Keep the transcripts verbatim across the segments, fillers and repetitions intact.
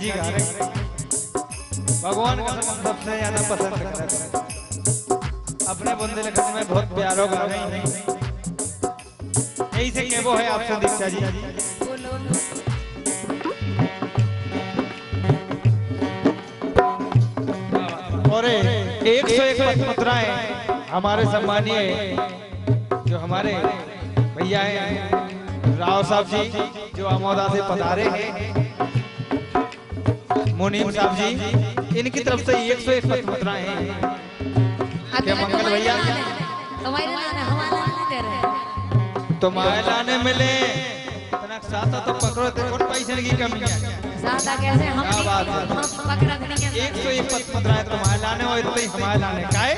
जी गा रहे हैं, भगवान का हम सबसे ज्यादा पसंद करते हैं। अपने बुंदेलखंड में बहुत प्यारो गा रहे हैं, यही से के वो है आपसे दीक्षा जी। और एक सौ एक मुद्राएं हमारे सम्मानीय जो हमारे भैया हैं राव साहब जी जो अमोदा से पधारे हैं, मुनीम साहब जी, इनकी तरफ से एक सौ एक मुद्राएं हैं। क्या मंगल भैया तुम्हारे लाने हमारे लाने दे रहे हैं, तुम्हारे लाने मिले इतना साता तो पकड़ो तो कौन पैसे की कमी है। साता कैसे हम क्या बात है, हम पकड़ा नहीं कैसे एक सौ एक मुद्राएं तुम्हारे लाने और इतने हमारे लाने काहे।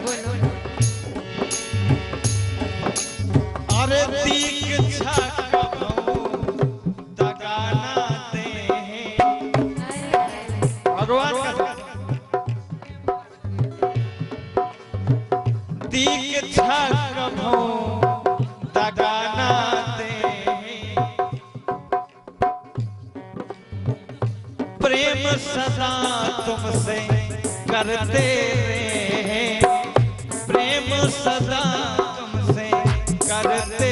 अरे दीक्षा भगवान का दीक्षा कभो दगाना दे, प्रेम सदा तुमसे करते रहे, प्रेम सदा तुमसे करते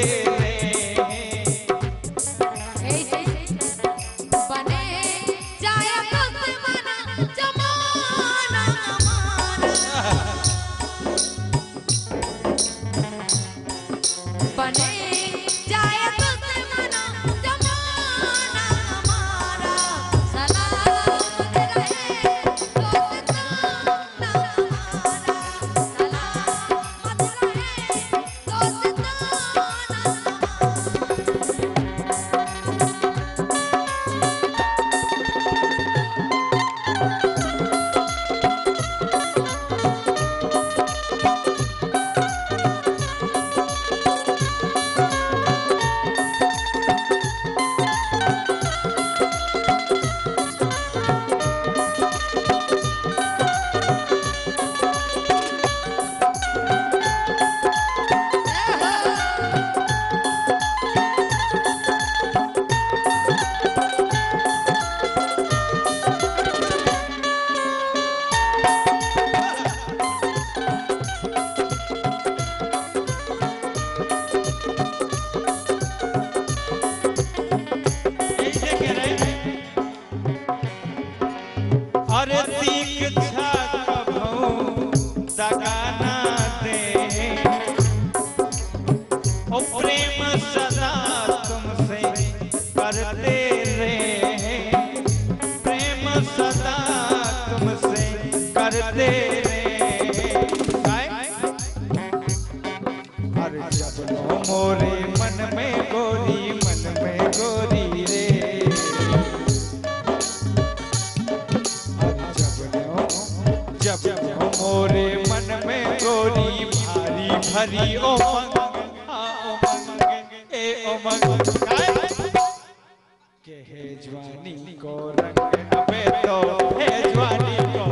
हरी ओ मंग ओ मंग ए ओ मंग के है जवानी को रंग अबे तो है जवानी को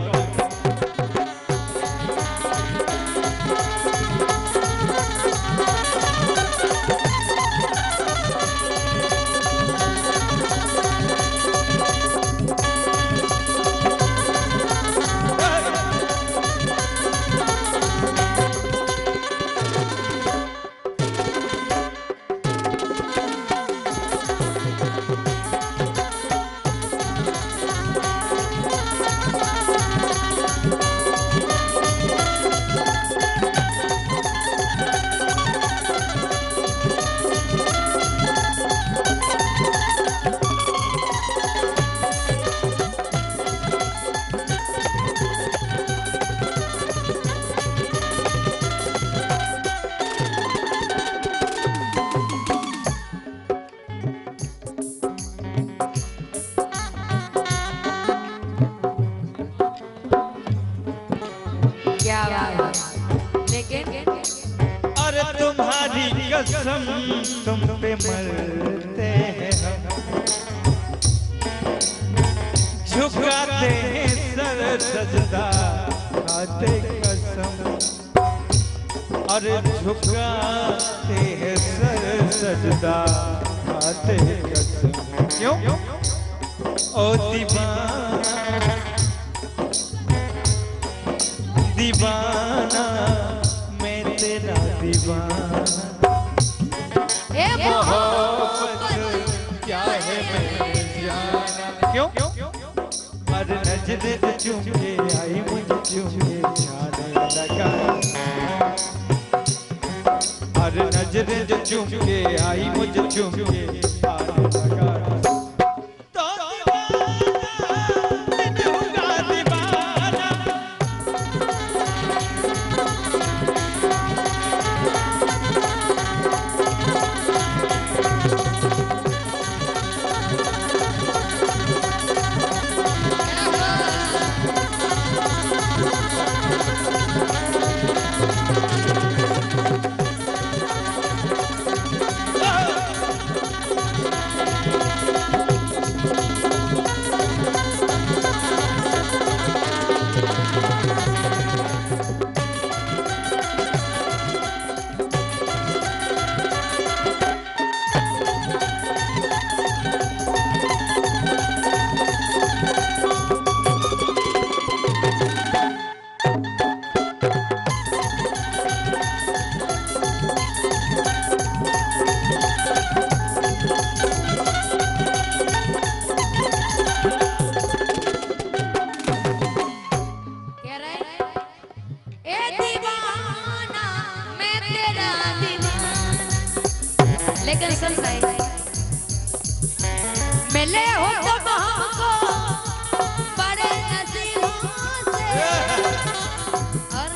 कसम तुम पे मरते हैं हम, झुकाते हैं सर सजदा खाते कसम, अरे झुकाते हैं सर सजदा खाते कसम। क्यों ओ दीवाना दीवाना मैं तेरा दीवाना ए मोहब्बत क्या है मैंने जाना क्यों हर नजर चूम के आई मुझे चूम के छाने लगा हर नजर जो चूम के आई मुझे चूम के छाने लगा लेकिन सुन भाई मिले हो तुम हमको बड़े नसीबों से और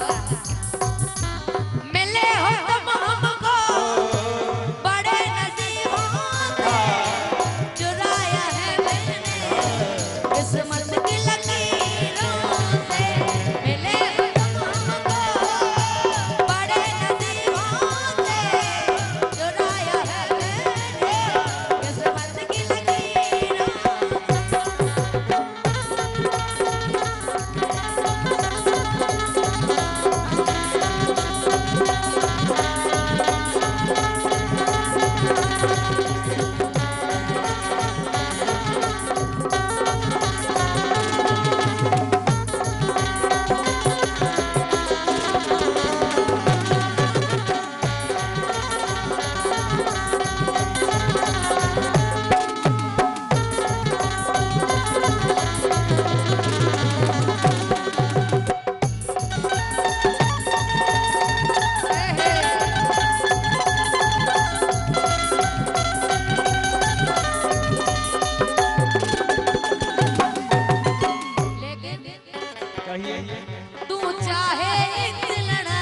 मिले हो तुम हमको बड़े नसीबों से चुराया है मैंने किस्मत की लकीरों से मिले हो तुम हमको बड़े नसीबों से चुराया है तू चाहे एक लड़ा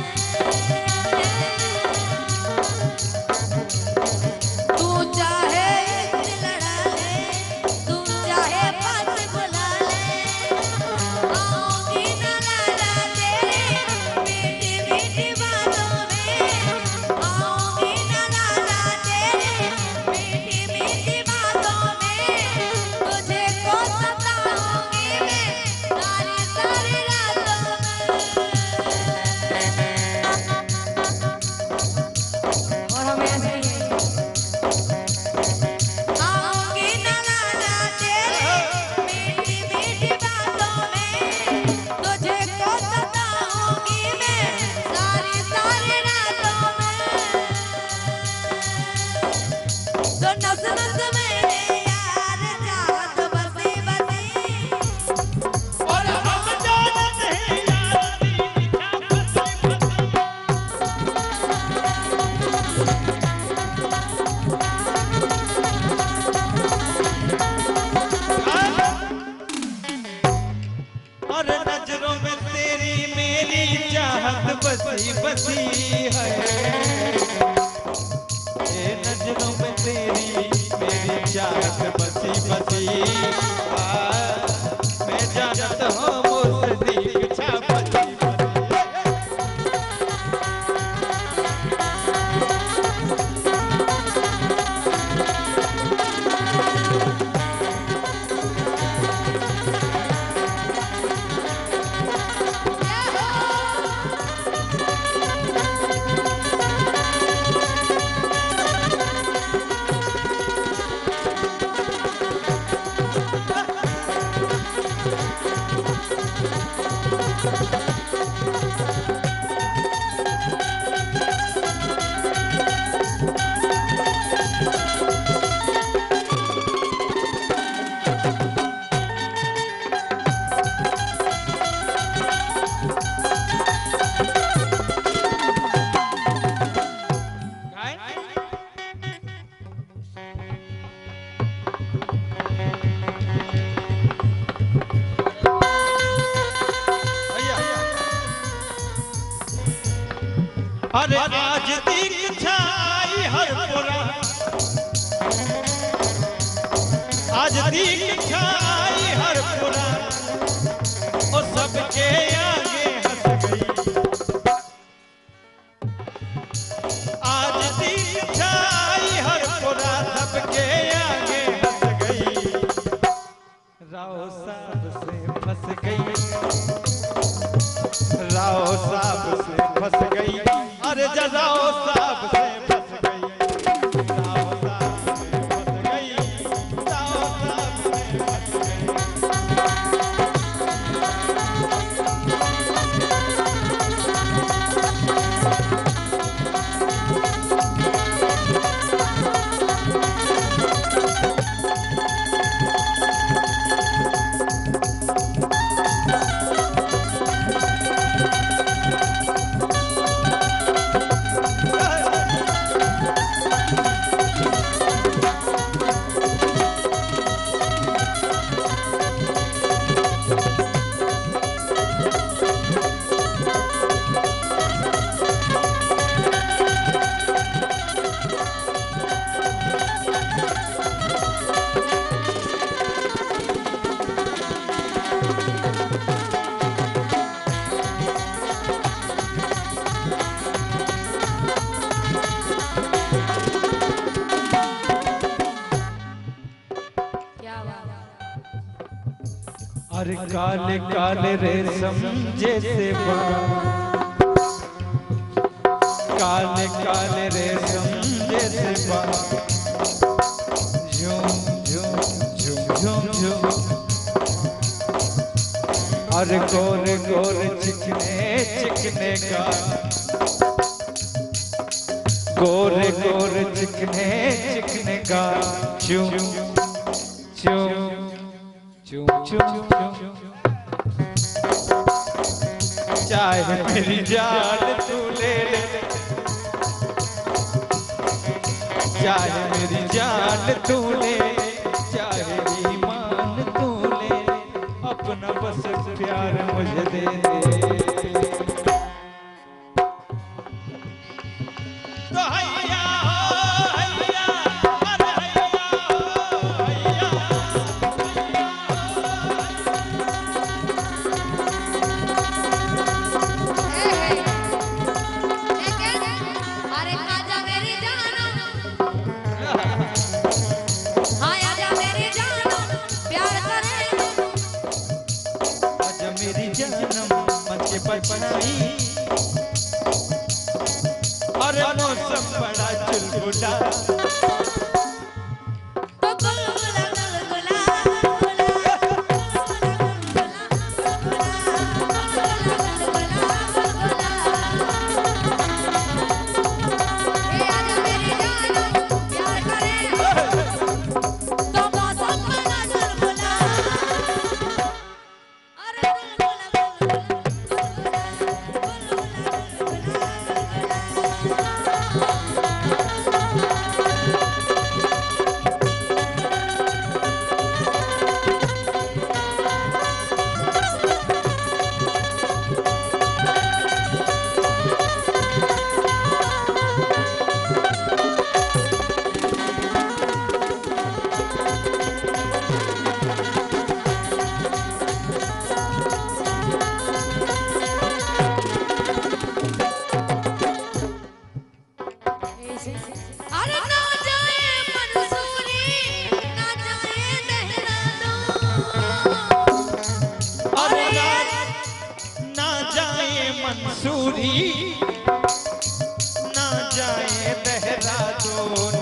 तू चाहे एक लड़ा ले तू चाहे पास बुला ले आऊंगी ना लाला तेरे मीठी मीठी बातों में आऊंगी ना लाला तेरे मीठी मीठी बातों में तुझे को सताऊंगी मैं सारी सारी और हमें ऐसे ही आऊंगी ना लाला तेरे मीठी मीठी बातों में तुझे को सताऊंगी मैं सारी सारी रातों में तो नस नस मेरे यार चाहत बसी बसी और हम जानते हैं यारी क्या बसी और नजरों में तेरी मेरी चाहत बसी बसी है ये नजरों में तेरी मेरी चाहत बसी बसी आ, मैं जानता हूँ मुझसे छा बसी बसी अरे आज दीक छाई हर पुरा, आज दीक छाई हर पुरा, और सबके आगे हंस गई। आज दीक छाई हर पुरा, सबके आगे हंस गई। राव साहब से फंस गई, राव साहब से फंस गई, अरे राव साहब से फंस गई, राव साहब से फंस गई, राव साहब से फंस गई। अरे काले काले रेशम जैसे बाल, काले काले रेशम जैसे बाल, झूम झूम झूम झूम झूम। अरे गोरे गोरे चिकने चिकने का, गोरे गोरे चिकने चिकने का, चूम चूम चूम चूम चूम। चाहे मेरी जान तू ले ले, चाहे मेरी जान तू ले, चाहे ईमान तू ले, अपना बस प्यार मुझे दे दे। तो हैया हो हैया, अरे हैया हो हैया। अरे आजा मेरी जानो, हाँ आजा मेरी जानो, प्यार करे आजा मेरी जानम मन के पपनाई। अरे मौसम बड़ा चुलबुला, तो गुलगुला गुलगुला गुलगुला ए आजा मेरी जानो, प्यार करे तो मौसम बड़ा चुलबुला। अरे गुलगुला गुलगुला अरे ना जाए मंसूरी, ना जाए देहरादून, अरे ना ना जाए मंसूरी, ना जाए देहरादून।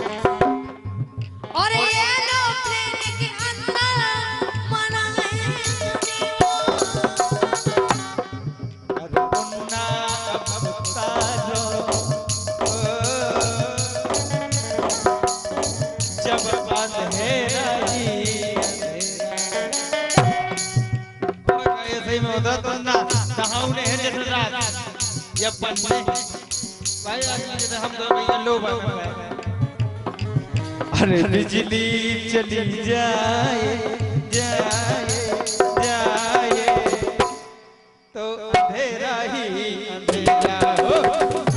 और ये लो प्लेन के अंदर मनाए अरे मुन्ना अब तारो, जब अंधेरा ही ऐसे ही में होता तो ना नहाउने है जैसे रात या पन्ने भाई आज हम तो भैया लो बात। अरे बिजली चली जाए जाए जाए तो अंधेरा ही अंधेरा हो।